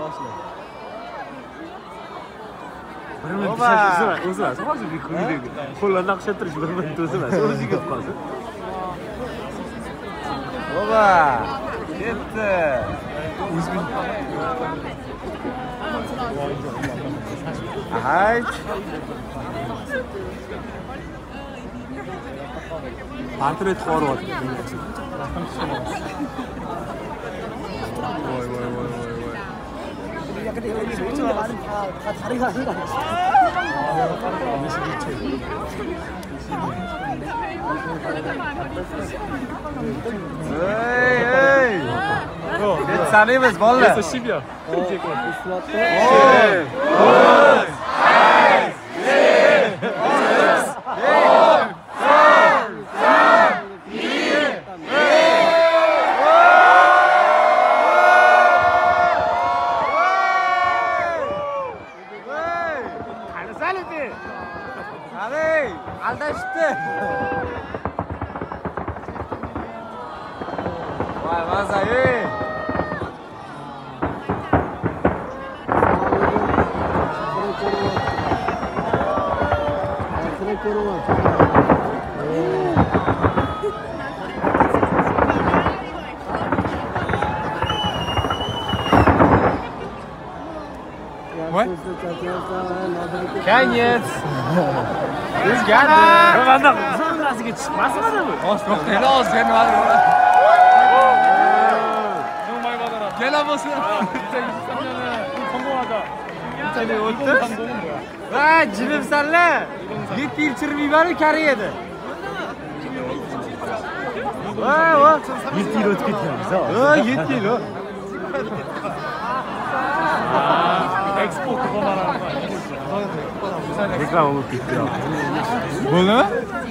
bir minut o'zi hozirgi kundagi qo'llarni naqshattirish bir minut o'zi emas, o'zi ketib qolsin. Oba! Ketdi. Hayt. Portret qo'yib. Voy. 다 다리가 안 가. Ey! Biz tanıyız vallahi. Eso 10'ya. Hadi, aldashibdi. Voy, mazza-ey. Koniec. O'zgardi. Mana zonasiga chiqmasmidi bu? Yo'q, ozgina nima? Gela bo'lsin. Qanday o'tdi? Va, jinimsanlar. 7 yil chirib yuborib Koreyada. Va, 7 yil o'tib ketganmiz. ha, 7 yil. Eksport qilib Bo'ldimi?